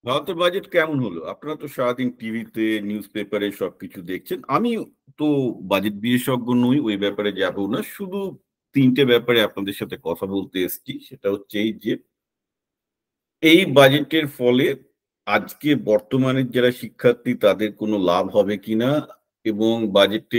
ভারতের বাজেট কেমন হলো? আপনারা তো সারাদিন টিভিতে নিউজ পেপারে সবকিছু দেখছেন। আমি তো বাজেট বিশেষজ্ঞ নই, ওই ব্যাপারে যাব না। শুধু তিনটে ব্যাপারে আপনাদের সাথে কথা বলতে এসেছি। সেটা হচ্ছে এই যে এই বাজেটের ফলে আজকে বর্তমানের যারা শিক্ষার্থী তাদের কোনো লাভ হবে কিনা, এবং বাজেটে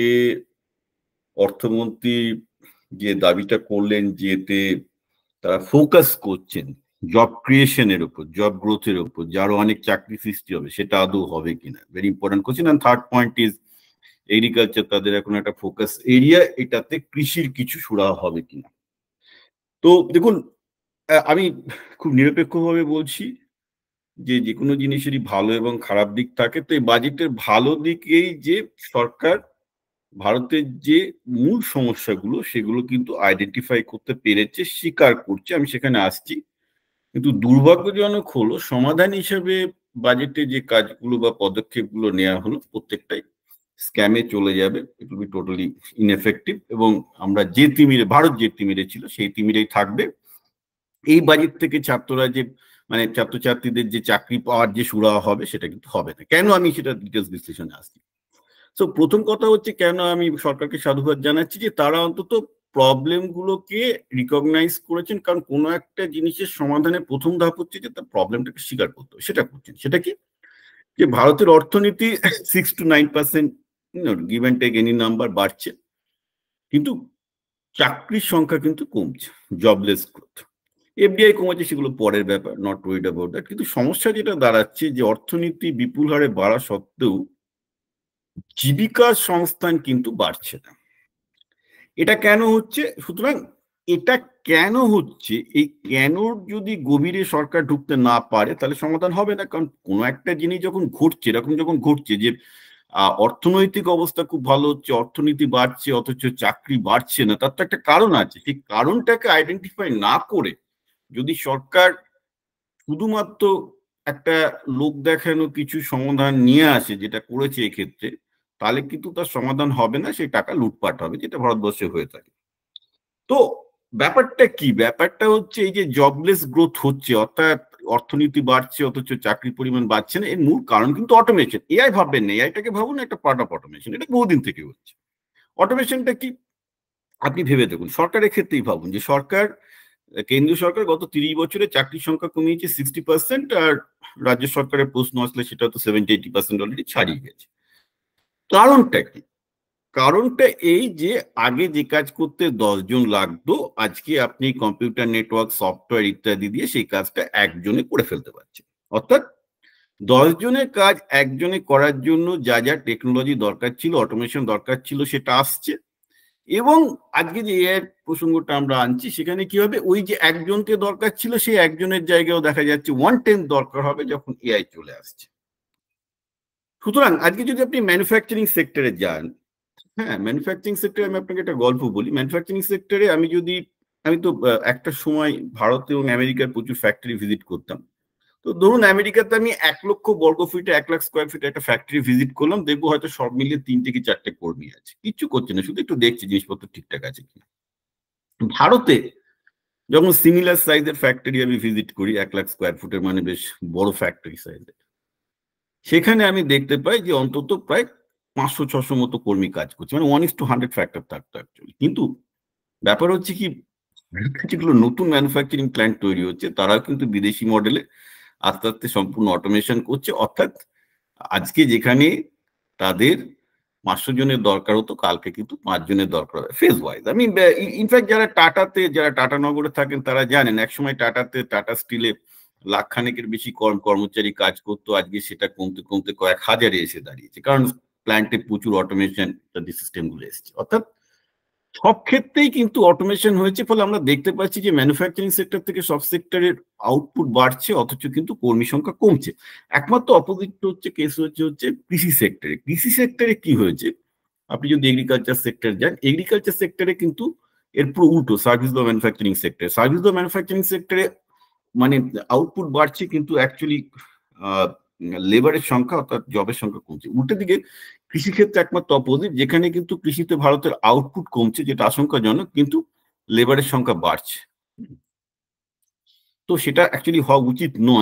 অর্থমন্ত্রী যে দাবিটা করলেন যে এতে তারা ফোকাস করছেন জব ক্রিয়েশনের উপর, জব গ্রোথের উপর, যারও অনেক চাকরি সৃষ্টি হবে, সেটা আদৌ হবে কিনা, very important question. And third point is agriculture, তাদের এখন একটা ফোকাস এরিয়া, এটাতে কৃষির কিছু সুরাহা হবে কিনা। তো দেখুন, আমি খুব নিরপেক্ষভাবে বলছি যে যে কোনো জিনিসেরই ভালো এবং খারাপ দিক থাকে। তো এই বাজেটের ভালো দিকেই যে সরকার ভারতের যে মূল সমস্যাগুলো সেগুলো কিন্তু আইডেন্টিফাই করতে পেরেছে, স্বীকার করছে, আমি সেখানে আসছি। কিন্তু দুর্ভাগ্যজনক হলো সমাধান হিসেবে বাজেটে যে কাজগুলো বা পদক্ষেপগুলো নেওয়া হলো প্রত্যেকটাই স্ক্যামে চলে যাবে, it will be totally ineffective, এবং আমরা যে তিমিরে, ভারত যে তিমিরে ছিল সেই তিমিরেই থাকবে। এই বাজেট থেকে ছাত্ররা যে মানে ছাত্রছাত্রীদের যে চাকরি পাওয়ার যে সুরাহা হবে সেটা কিন্তু হবে না। কেন? আমি সেটা ডিটেলস বিশ্লেষণে আসছি। তো প্রথম কথা হচ্ছে কেন আমি সরকারকে সাধুবাদ জানাচ্ছি যে তারা অন্তত প্রবলেমগুলোকে রিকগনাইজ করেছেন। কারণ কোনো একটা জিনিসের সমাধানের প্রথম ধাপ হচ্ছে যে তার প্রবলেমটাকে স্বীকার করতে হবে, সেটা করছেন। সেটা কি? যে ভারতের অর্থনীতি 6 to 9% give and take any number বাড়ছে, কিন্তু চাকরির সংখ্যা কিন্তু কমছে, জবলেস গ্রোথ। এফডিআই কমেছে, সেগুলো পরের ব্যাপার, নট ওয়ারিড অ্যাবাউট দ্যাট। কিন্তু সমস্যা যেটা দাঁড়াচ্ছে যে অর্থনীতি বিপুল হারে বাড়া সত্ত্বেও জীবিকার সংস্থান কিন্তু বাড়ছে না। এটা কেন হচ্ছে? সুতরাং এটা কেন হচ্ছে, এই কেনর যদি গভীরে সরকার ঢুকতে না পারে তাহলে সমাধান হবে না। কারণ কোনো একটা জিনিস যখন ঘটছে, এরকম যখন ঘটছে যে অর্থনৈতিক অবস্থা খুব ভালো হচ্ছে, অর্থনীতি বাড়ছে, অথচ চাকরি বাড়ছে না, তার তো একটা কারণ আছে। সেই কারণটাকে আইডেন্টিফাই না করে যদি সরকার শুধুমাত্র একটা লোক দেখানো কিছু সমাধান নিয়ে আসে, যেটা করেছে এক্ষেত্রে, তাহলে কিন্তু তার সমাধান হবে না, সেই টাকা লুটপাট হবে, যেটা ভারতবর্ষে হয়ে থাকে। তো ব্যাপারটা কি? ব্যাপারটা হচ্ছে এই যে জবলেস গ্রোথ হচ্ছে, অর্থাৎ অর্থনীতি বাড়ছে অথচ চাকরির পরিমাণ বাড়ছে না, এর মূল কারণ কিন্তু অটোমেশন। এআই ভাববেন না, এআইটাকে ভাবুন একটা পার্ট অফ অটোমেশন। এটা বহুদিন থেকে হচ্ছে। অটোমেশনটা কি? আপনি ভেবে দেখুন, সরকারের ক্ষেত্রেই ভাবুন যে সরকার, কেন্দ্রীয় সরকার গত 30 বছরে চাকরির সংখ্যা কমিয়েছে 60%, আর রাজ্য সরকারের প্রশ্ন আসলে সেটা তো 70-80% অলরেডি ছাড়িয়ে গেছে। কারণটা কি? কারণটা এই যে আগে যে কাজ করতে 10 জন লাগতো, আজকে আপনি কম্পিউটার নেটওয়ার্ক, সফটওয়্যার ইত্যাদি দিয়ে সেই কাজটা একজনে করে ফেলতে পারছেন। অর্থাৎ 10 জনের কাজ একজনে করার জন্য যা যা টেকনোলজি দরকার ছিল, অটোমেশন দরকার ছিল, সেটা আসছে। এবং আজকে যে এআই প্রসঙ্গটা আমরা আনছি, সেখানে কি হবে, ওই যে একজনকে দরকার ছিল সেই একজনের জায়গায় দেখা যাচ্ছে 1/10 দরকার হবে যখন এআই চলে আসছে। সুতরাং আজকে যদি আপনি ম্যানুফ্যাকচারিং সেক্টরে যান, হ্যাঁ, ম্যানুফ্যাকচারিং সেক্টরে আমি আপনাকে একটা গল্প বলি। ম্যানুফ্যাকচারিং সেক্টরে আমি তো একটা সময় ভারত এবং আমেরিকার প্রচুর ফ্যাক্টরি ভিজিট করতাম। তো ধরুন আমেরিকাতে আমি 1 লক্ষ বর্গ ফিটে, 1 লাখ স্কোয়ার ফিটে একটা ফ্যাক্টরি ভিজিট করলাম, দেখবো হয়তো সব মিলিয়ে 3 থেকে 4টে কর্মী আছে, কিচ্ছু করছে না, শুধু একটু দেখছে জিনিসপত্র ঠিকঠাক আছে কিনা। ভারতে যখন সিমিলার সাইজের ফ্যাক্টরি আমি ভিজিট করি, 1 লাখ স্কোয়ার ফুটের, মানে বেশ বড় ফ্যাক্টরি সাইজের, সেখানে আমি দেখতে পাই যে অন্তত প্রায় 500-600 মতো কর্মী কাজ করছে, মানে 1:100 ফ্যাক্টর থাকতো অ্যাকচুয়ালি। কিন্তু ব্যাপার হচ্ছে কি, যেগুলো নতুন ম্যানুফ্যাকচারিং প্ল্যান্ট তৈরি হচ্ছে তারাও কিন্তু বিদেশি মডেলে আস্তে আস্তে সম্পূর্ণ অটোমেশন করছে। অর্থাৎ আজকে যেখানে তাদের 500 জনের দরকার হতো, কালকে কিন্তু 5 জনের দরকার হবে, ফেজ ওয়াইজ। আমি ইনফ্যাক্ট যারা টাটানগরে থাকেন তারা জানেন, একসময় টাটা স্টিলে লাখখানেকের বেশি কর্মচারী কাজ করতো, আজকে সেটা কমতে কমতে কয়েক হাজারে এসে দাঁড়িয়েছে, কারণ প্ল্যান্টে প্রচুর অটোমেশন সিস্টেমগুলো এসেছে। অর্থাৎ সব ক্ষেত্রেই কিন্তু অটোমেশন হয়েছে, ফলে আমরা দেখতে পাচ্ছি যে ম্যানুফ্যাকচারিং সেক্টর থেকে সব সেক্টরের আউটপুট বাড়ছে, অথচ কিন্তু কর্মী সংখ্যা কমছে। একমাত্র অপোজিট হচ্ছে কেস হচ্ছে কৃষি সেক্টরে। কৃষি সেক্টরে কি হয়েছে, আপনি যদি এগ্রিকালচার সেক্টর যান, এগ্রিকালচার সেক্টরে কিন্তু এর পুরো উল্টো, সার্ভিস বা ম্যানুফ্যাকচারিং সেক্টরে। সার্ভিস বা ম্যানুফ্যাকচারিং সেক্টরে মানে আউটপুট বাড়ছে, কিন্তু অ্যাকচুয়ালি লেবারের সংখ্যা অর্থাৎ জবের সংখ্যা কমছে। উল্টো দিকে কৃষিক্ষেত্রে একমাত্র অপোজিট, যেখানে কিন্তু কৃষিতে ভারতের আউটপুট কমছে, যেটা আশঙ্কাজনক, কিন্তু লেবারের সংখ্যা বাড়ছে। তো সেটা অ্যাকচুয়ালি হওয়া উচিত নয়,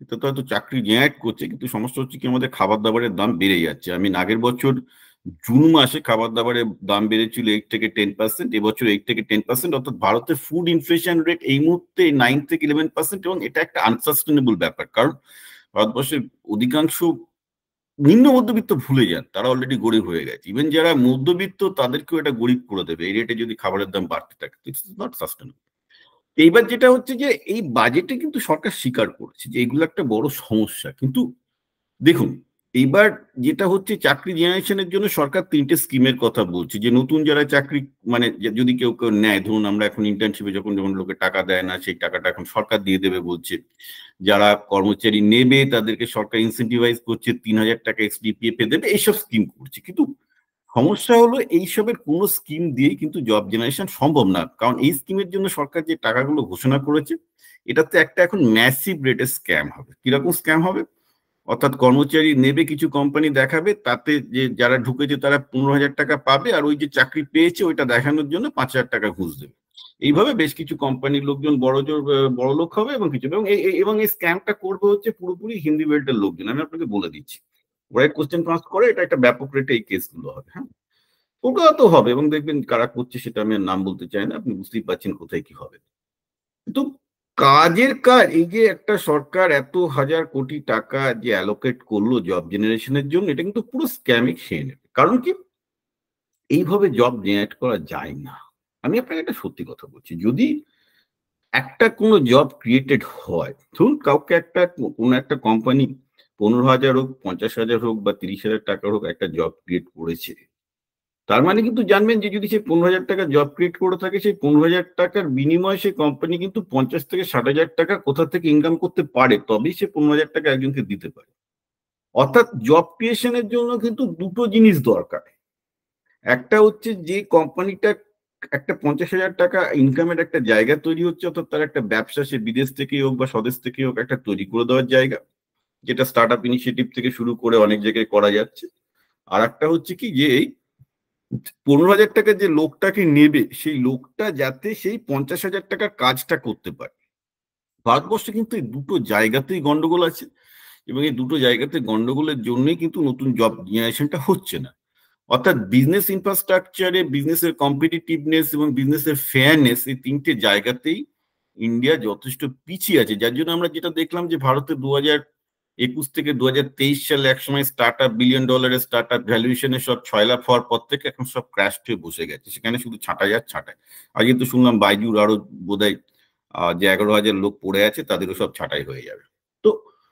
এটা তো হয়তো চাকরি জেনারেট করছে, কিন্তু সমস্যা হচ্ছে কি আমাদের খাবার দাবারের দাম বেড়ে যাচ্ছে। আমি আগের বছর জুন মাসে খাবার দাবারের দাম বেড়েছিল 8 থেকে 10%, এবছর 8 থেকে 10%, অর্থাৎ ভারতের ফুড ইনফ্লেশন রেট এই মুহূর্তে 9 থেকে 11%, এবং এটা একটা আনসাস্টেনেবল ব্যাপার। কারণ ভারতবর্ষের অধিকাংশ নিম্ন মধ্যবিত্ত ভুলে যান, তারা অলরেডি গরিব হয়ে গেছে। ইভেন যারা মধ্যবিত্ত তাদেরকেও এটা গরিব করে দেবে এই রেটে যদি খাবারের দাম বাড়তে থাকে। It's not sustainable. এইবার যেটা হচ্ছে যে এই বাজেটে কিন্তু সরকার স্বীকার করেছে যে এগুলো একটা বড় সমস্যা। কিন্তু দেখুন, এইবার যেটা হচ্ছে চাকরি জেনারেশনের জন্য সরকার 3টে স্কিমের কথা বলছে, যে নতুন যারা চাকরি মানে যদি কেউ কেউ নেয়, ধরুন আমরা এখন ইন্টার্নশিপে যখন যখন লোকে টাকা দেয় না, সেই টাকাটা এখন সরকার দিয়ে দেবে বলছে। যারা কর্মচারী নেবে তাদেরকে সরকার ইনসেন্টিভাইজ করছে, 3,000 টাকা এক্সডিপিএফ দেবে, এইসব স্কিম করছে। কিন্তু সমস্যা হলো এইসবের কোনো স্কিম দিয়েই কিন্তু জব জেনারেশন সম্ভব না। কারণ এই স্কিমের জন্য সরকার যে টাকাগুলো ঘোষণা করেছে, এটাতে একটা এখন ম্যাসিভ রেটে স্ক্যাম হবে। কিরকম স্ক্যাম হবে? অর্থাৎ কর্মচারী নেবে, কিছু কোম্পানি দেখাবে, তাতে যে যারা ঢুকেছে তারা 15,000 টাকা পাবে, আর ওই যে চাকরি পেয়েছে ওইটা দেখানোর জন্য 5,000 টাকা ঘুষ দেবে। এইভাবে বেশ কিছু কোম্পানির লোকজন বড় লোক হবে, এবং কিছু এবং এই স্ক্যামটা করবে হচ্ছে পুরোপুরি হিন্দি বেল্টের লোকজন। আমি আপনাকে বলে দিচ্ছি, ওরা কোশ্চেন পাস করে, এটা একটা ব্যাপক রেটে এই কেসগুলো হবে। হ্যাঁ, কলকাতা তো হবে, এবং দেখবেন কারা করছে সেটা আমি আর নাম বলতে চাই না, আপনি বুঝতেই পারছেন কোথায় কি হবে। কিন্তু কাজের কাজ, এই যে একটা সরকার এত হাজার কোটি টাকা যে অ্যালোকেট করলো জব জেনারেশনের জন্য, এটা কিন্তু পুরো স্ক্যামে খেয়ে নেবে। কারণ কি, এইভাবে জব জেনারেট করা যায় না। আমি আপনাকে একটা সত্যি কথা বলছি, যদি একটা কোনো জব ক্রিয়েটেড হয়, ধরুন কাউকে একটা কোনো একটা কোম্পানি 15,000 হোক, 50,000 হোক, বা 30,000 টাকার হোক একটা জব ক্রিয়েট করেছে, তার মানে কিন্তু জানবেন যে যদি সে 15,000 টাকা জব ক্রিয়েট করে থাকে, সেই 15,000 টাকার বিনিময়ে সেই কোম্পানি কিন্তু 50 থেকে 60,000 টাকা কোথা থেকে ইনকাম করতে পারে, তবেই সে 15,000 টাকা একজনকে দিতে পারে। অর্থাৎ জব ক্রিয়েশনের জন্য কিন্তু দুটো জিনিস দরকার। একটা হচ্ছে যে কোম্পানিটা একটা 50,000 টাকা ইনকামের একটা জায়গা তৈরি হচ্ছে, অর্থাৎ তার একটা ব্যবসা, সে বিদেশ থেকেই হোক বা স্বদেশ থেকেই হোক, একটা তৈরি করে দেওয়ার জায়গা, যেটা স্টার্ট আপ ইনিশিয়েটিভ থেকে শুরু করে অনেক জায়গায় করা যাচ্ছে। আর একটা হচ্ছে কি, যে এই 15,000 টাকা যে লোকটাকে নেবে, সেই লোকটা যাতে সেই 50,000 টাকার কাজটা করতে পারে। ভারতবর্ষে কিন্তু এই দুটো জায়গাতেই গন্ডগোল আছে, এবং এই দুটো জায়গাতে গন্ডগোলের জন্যই কিন্তু নতুন জব জেনারেশনটা হচ্ছে না। অর্থাৎ বিজনেস ইনফ্রাস্ট্রাকচারে, বিজনেসের কম্পিটিটিভনেস এবং বিজনেসের ফেয়ারনেস, এই 3টে জায়গাতেই ইন্ডিয়া যথেষ্ট পিছিয়ে আছে। যার জন্য আমরা যেটা দেখলাম যে ভারতে 2021 থেকে 2023 সালে একসময় startup $1 billion startup ভ্যালুয়েশনে সব 6 লাখ হওয়ার পর থেকে এখন সব ক্র্যাশ হয়ে বসে গেছে, সেখানে শুধু ছাঁটাই আর ছাঁটাই। আজকে তো শুনলাম বাইজুর আরো বোধহয় যে 11,000 লোক পড়ে আছে, তাদেরও সব ছাঁটাই হয়ে যাবে। তো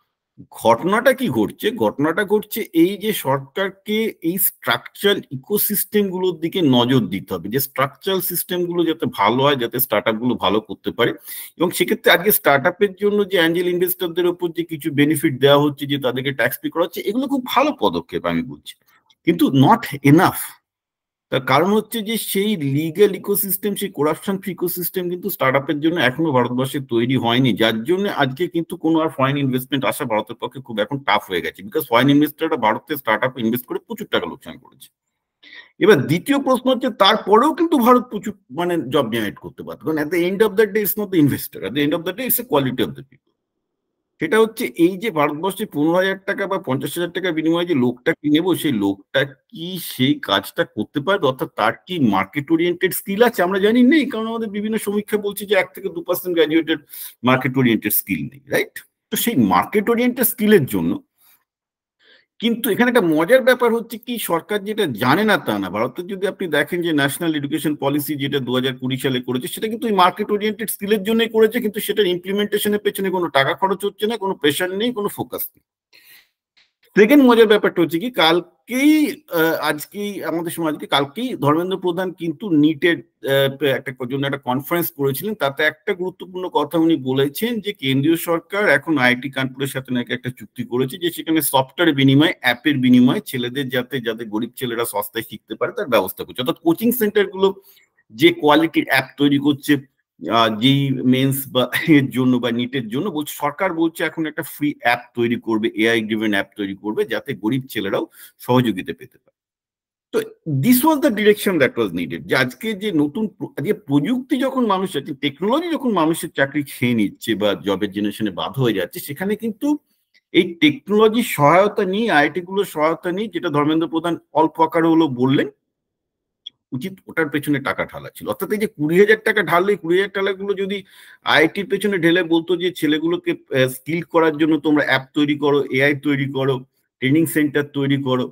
ঘটনাটা কি ঘটছে? ঘটনাটা ঘটছে এই যে সরকারকে এই স্ট্রাকচারাল ইকোসিস্টেম গুলোর দিকে নজর দিতে হবে, যে স্ট্রাকচারাল সিস্টেম গুলো যাতে ভালো হয়, যাতে স্টার্ট আপ গুলো ভালো করতে পারে। এবং সেক্ষেত্রে আজকে স্টার্ট আপের জন্য যে অ্যাঞ্জেল ইনভেস্টরদের উপর যে কিছু বেনিফিট দেওয়া হচ্ছে, যে তাদেরকে ট্যাক্স পে করা হচ্ছে, এগুলো খুব ভালো পদক্ষেপ আমি বলছি, কিন্তু নট এনাফ। তার কারণ হচ্ছে যে সেই লিগ্যাল ইকোসিস্টেম, সেই করাপশন ফ্রি ইকোসিস্টেম কিন্তু স্টার্ট আপের জন্য এখনো ভারতবর্ষে তৈরি হয়নি, যার জন্য আজকে কিন্তু কোনো আর ফরেন ইনভেস্টমেন্ট আসা ভারতের পক্ষে খুব এখন টাফ হয়ে গেছে, বিকজ ফরেন ইনভেস্টররা ভারতে স্টার্ট আপ ইনভেস্ট করে প্রচুর টাকা লোকসান করেছে। এবার দ্বিতীয় প্রশ্ন হচ্ছে, তারপরেও কিন্তু ভারত প্রচুর মানে জব জেনারেট করতে পারত, কারণ at the end of the day it's not the investor, at the end of the day it's a quality of the people. সেটা হচ্ছে এই যে ভারতবর্ষে 15,000 টাকা বা 50,000 টাকার বিনিময়ে যে লোকটা নেবো, সেই লোকটা কি সেই কাজটা করতে পারবে, অর্থাৎ তার কি মার্কেট ওরিয়েন্টেড স্কিল আছে? আমরা জানি নেই, কারণ আমাদের বিভিন্ন সমীক্ষা বলছে যে 1 থেকে 2% গ্রাজুয়েটেড মার্কেট ওরিয়েন্টেড স্কিল নেই, রাইট? তো সেই মার্কেট ওরিয়েন্টেড স্কিলের জন্য কিন্তু এখানে একটা মজার ব্যাপার হচ্ছে কি, সরকার যেটা জানে না তা না। ভারতের যদি আপনি দেখেন যে ন্যাশনাল এডুকেশন পলিসি যেটা 2020 সালে করেছে, সেটা কিন্তু ওই মার্কেট ওরিয়েন্টেড স্কিলের জন্যই করেছে, কিন্তু সেটার ইমপ্লিমেন্টেশনের পেছনে কোনো টাকা খরচ হচ্ছে না, কোনো প্রেশার নেই, কোনো ফোকাস নেই। সেকেন্ড মজার ব্যাপারটা হচ্ছে কি, আজকেই আমাদের সমাজকে কালকেই ধর্মেন্দ্র প্রধান কিন্তু নিটের একটা জন্য একটা কনফারেন্স করেছিলেন, তাতে একটা গুরুত্বপূর্ণ কথা উনি বলেছেন যে কেন্দ্রীয় সরকার এখন আইআইটি কানপুরের সাথে নাকি একটা চুক্তি করেছে, যে সেখানে সফটওয়্যার বিনিময়ে, অ্যাপের বিনিময়ে ছেলেদের যাতে গরিব ছেলেরা সস্তায় শিখতে পারে তার ব্যবস্থা করছে। অর্থাৎ কোচিং সেন্টার গুলো যে কোয়ালিটির অ্যাপ তৈরি করছে যেই মেন্স বা এর জন্য বা নিটের জন্য, বলছে সরকার বলছে এখন একটা ফ্রি অ্যাপ তৈরি করবে, এআই ড্রিভেন অ্যাপ তৈরি করবে, যাতে গরিব ছেলেরাও সহযোগিতা পেতে পারে। তো this was the direction that was needed, যে আজকে যে নতুন আজকে প্রযুক্তি যখন মানুষের, টেকনোলজি যখন মানুষের চাকরি খেয়ে নিচ্ছে বা জবের জেনারেশনে বাধা হয়ে যাচ্ছে, সেখানে কিন্তু এই টেকনোলজির সহায়তা নিয়ে, আইআইটি গুলোর সহায়তা নিয়ে, যেটা ধর্মেন্দ্র প্রধান অল্প আকারে হলো বললেন, উচিত ওটার পেছনে টাকা ঢালা ছিল। অর্থাৎ এই যে 20,000 টাকা ঢাললে 20,000 টাকাগুলো যদি আইআইটির পেছনে ঢেলে বলতো যে ছেলেগুলোকে স্কিল করার জন্য তোমরা অ্যাপ তৈরি করো, এআই তৈরি করো, ট্রেনিং সেন্টার তৈরি করো,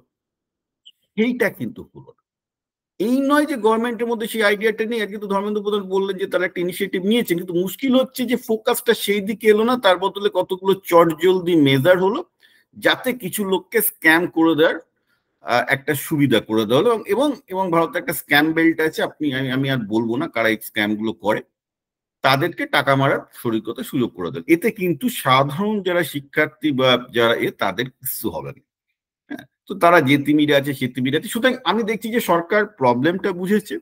সেইটা কিন্তু হলো না। এই নয় যে গভর্নমেন্টের মধ্যে সেই আইডিয়াটা নেই, কিন্তু ধর্মেন্দ্র প্রধান বললেন যে তারা একটা ইনিশিয়েটিভ নিয়েছে, কিন্তু মুশকিল হচ্ছে যে ফোকাসটা সেই দিকে এলো না, তার বদলে কতগুলো চটজলদি মেজার হলো যাতে কিছু লোককে স্ক্যাম করে দেওয়ার একটা সুবিধা করে দেওয়া হলো। এবং এবং ভারতে একটা স্ক্যাম বেল্ট আছে, আমি আর বলবো না কারা এই স্ক্যাম গুলো করে, তাদেরকে টাকা মারার শরীরগত সুযোগ করে দেয়। এতে কিন্তু সাধারণ যারা শিক্ষার্থী বা যারা তাদের কিছু হবে না। হ্যাঁ, তো তারা যে তিমিরে আছে সে তিমিরে আছে। সুতরাং আমি দেখছি যে সরকার প্রবলেমটা বুঝেছে,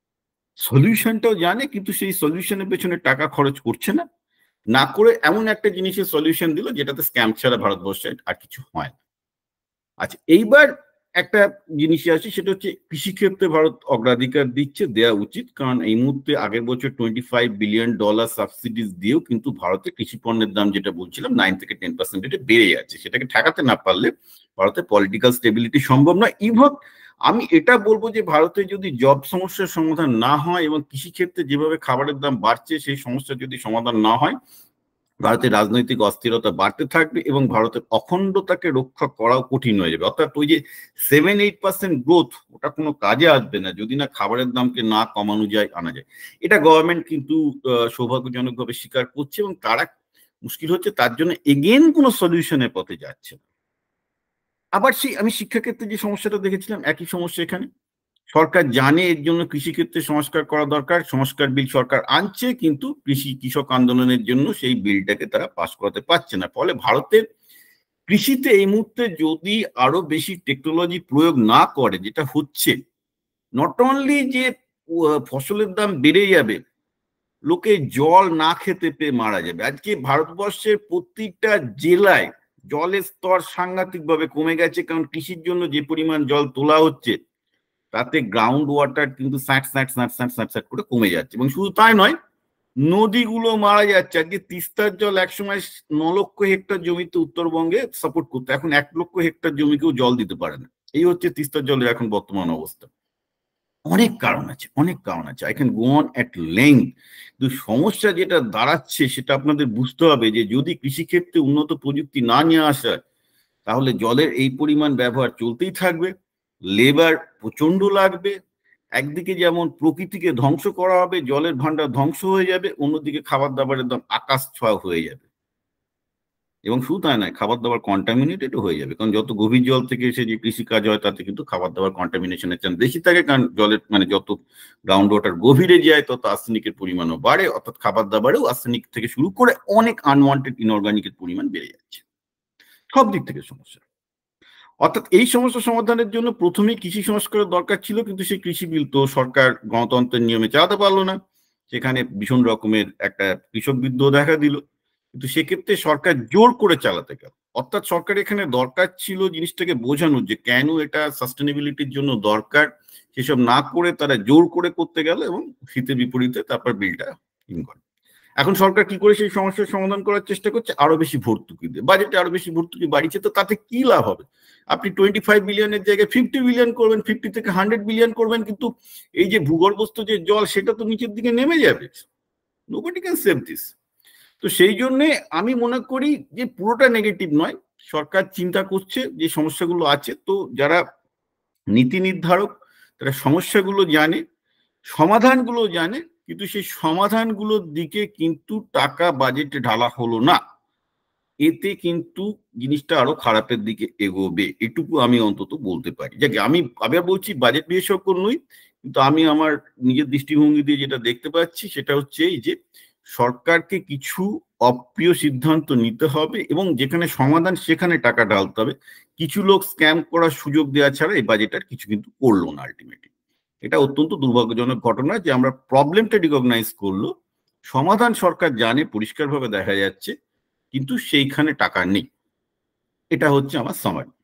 সলিউশনটাও জানে, কিন্তু সেই সলিউশনের পেছনে টাকা খরচ করছে না, না করে এমন একটা জিনিসের সলিউশন দিল যেটাতে স্ক্যাম ছাড়া ভারতবর্ষে আর কিছু হয় না। আচ্ছা, এইবার একটা জিনিসে আসি, সেটা হচ্ছে কৃষিক্ষেত্রে ভারত অগ্রাধিকার দিচ্ছে, দেওয়া উচিত, কারণ এই মুহূর্তে আগের বছর $25 বিলিয়ন সাবসিডিজ দিয়েও কিন্তু ভারতে কৃষি পণ্যের দাম, যেটা বলছিলাম 9 থেকে 10% বেড়ে যাচ্ছে। সেটাকে ঠেকাতে না পারলে ভারতে পলিটিক্যাল স্টেবিলিটি সম্ভব নয়। ইভন আমি এটা বলবো যে ভারতে যদি জব সমস্যার সমাধান না হয় এবং কৃষিক্ষেত্রে যেভাবে খাবারের দাম বাড়ছে সেই সমস্যার যদি সমাধান না হয়, ভারতের রাজনৈতিক অস্থিরতা বাড়তে থাকবে এবং ভারতের অখণ্ডতাকে রক্ষা করাও কঠিন হয়ে যাবে। অর্থাৎ ওই যে 7-8% গ্রোথ, ওটা কোনো কাজে আসবে না যদি না খাবারের দামকে না কমানো যায়, আনা যায়। এটা গভর্নমেন্ট কিন্তু সৌভাগ্যজনকভাবে স্বীকার করছে, এবং তারা মুশকিল হচ্ছে তার জন্য এগেন কোনো সলিউশনের পথে যাচ্ছে না। আবার আমি শিক্ষাক্ষেত্রে যে সমস্যাটা দেখেছিলাম, একই সমস্যা এখানে। সরকার জানে এর জন্য কৃষিক্ষেত্রে সংস্কার করা দরকার, সংস্কার বিল সরকার আনছে, কিন্তু কৃষক আন্দোলনের জন্য সেই বিলটাকে তারা পাস করাতে পারছে না। ফলে ভারতের কৃষিতে এই মুহূর্তে যদি আরো বেশি টেকনোলজি প্রয়োগ না করে, যেটা হচ্ছে, নট অনলি যে ফসলের দাম বেড়ে যাবে, লোকে জল না খেতে পেয়ে মারা যাবে। আজকে ভারতবর্ষের প্রত্যেকটা জেলায় জলের স্তর সাংঘাতিকভাবে কমে গেছে, কারণ কৃষির জন্য যে পরিমাণ জল তোলা হচ্ছে তাতে গ্রাউন্ড ওয়াটার কিন্তু স্যাট করে কমে যাচ্ছে। এবং শুধু তাই নয়, নদীগুলো মারা যাচ্ছে। আজকে তিস্তার জল একসময় 9 লক্ষ হেক্টর জমিতে উত্তরবঙ্গে সাপোর্ট করতো, এখন 1 লক্ষ হেক্টর জমিকেও জল দিতে পারে না। এই হচ্ছে তিস্তার জলের এখন বর্তমান অবস্থা। অনেক কারণ আছে, অনেক কারণ আছে, I can go on at length. কিন্তু সমস্যা যেটা দাঁড়াচ্ছে সেটা আপনাদের বুঝতে হবে, যে যদি কৃষিক্ষেত্রে উন্নত প্রযুক্তি না নিয়ে আসা, তাহলে জলের এই পরিমাণ ব্যবহার চলতেই থাকবে, লেবার প্রচন্ড লাগবে। একদিকে যেমন প্রকৃতিকে ধ্বংস করা হবে, জলের ভান্ডার ধ্বংস হয়ে যাবে, অন্যদিকে খাবার দাবারের দাম আকাশ ছোঁয়া হয়ে যাবে। এবং শুধু তাই নয়, খাবার দাবার কন্টামিনেটেডও হয়ে যাবে, কারণ যত গভীর জল থেকে এসে যে কৃষিকাজ হয় তাতে কিন্তু খাবার দাবার কন্টামিনেশনের চান্স বেশি থাকে, কারণ জলের যত গ্রাউন্ড ওয়াটার গভীরে যায় তত আর্সেনিকের পরিমাণও বাড়ে। অর্থাৎ খাবার দাবারেও আর্সেনিক থেকে শুরু করে অনেক আনওয়ান্টেড ইনঅর্গানিকের পরিমাণ বেড়ে যাচ্ছে। সব দিক থেকে সমস্যা। অর্থাৎ এই সমস্যা সমাধানের জন্য প্রথমেই কৃষি সংস্কারের দরকার ছিল, কিন্তু সেই কৃষি বিল তো সরকার গণতন্ত্রের নিয়মে চালাতে পারলো না, সেখানে ভীষণ রকমের একটা কৃষক বিদ্রোহ দেখা দিল। কিন্তু সেক্ষেত্রে সরকার জোর করে চালাতে গেল। অর্থাৎ সরকার এখানে দরকার ছিল জিনিসটাকে বোঝানোর যে কেন এটা সাস্টেনেবিলিটির জন্য দরকার, সেসব না করে তারা জোর করে করতে গেল এবং হিতে বিপরীতে তারপর বিলটা ইন করে। এখন সরকার কি করে সেই সমস্যার সমাধান করার চেষ্টা করছে? আরো বেশি ভর্তুকি দিয়ে, বাজেটে আরো বেশি ভর্তুকি বাড়িয়েছে। তো তাতে কি লাভ হবে? আপনি 25 বিলিয়নের জায়গায় 50 বিলিয়ন করবেন, 50 থেকে 100 বিলিয়ন করবেন, কিন্তু এই যে ভূগর্ভস্থ যে জল সেটা তো নিচের দিকে নেমে যাবে। Nobody can save this. তো সেই জন্য আমি মনে করি যে পুরোটা নেগেটিভ নয়, সরকার চিন্তা করছে যে সমস্যাগুলো আছে। তো যারা নীতি নির্ধারক তারা সমস্যাগুলো জানে, সমাধানগুলো জানে, কিন্তু সেই সমাধানগুলোর দিকে কিন্তু টাকা বাজেটে ঢালা হলো না। এতে কিন্তু জিনিসটা আরো খারাপের দিকে এগোবে, এটুকু আমি অন্তত বলতে পারি। যাকে আমি আবার বলছি, বাজেট বিশেষজ্ঞ নই, কিন্তু আমি আমার নিজের দৃষ্টিভঙ্গি দিয়ে যেটা দেখতে পাচ্ছি সেটা হচ্ছে এই যে সরকারকে কিছু অপ্রিয় সিদ্ধান্ত নিতে হবে এবং যেখানে সমাধান সেখানে টাকা ঢালতে হবে। কিছু লোক স্ক্যাম করার সুযোগ দেওয়া ছাড়া এই বাজেট আর কিছু কিন্তু করলো না আলটিমেটলি। এটা অত্যন্ত দুর্ভাগ্যজনক ঘটনা যে আমরা প্রবলেমটা রিকগনাইজ করলো, সমাধান সরকার জানে, পরিষ্কারভাবে দেখা যাচ্ছে, কিন্তু সেইখানে টাকা নেই। এটা হচ্ছে আমার সামারি।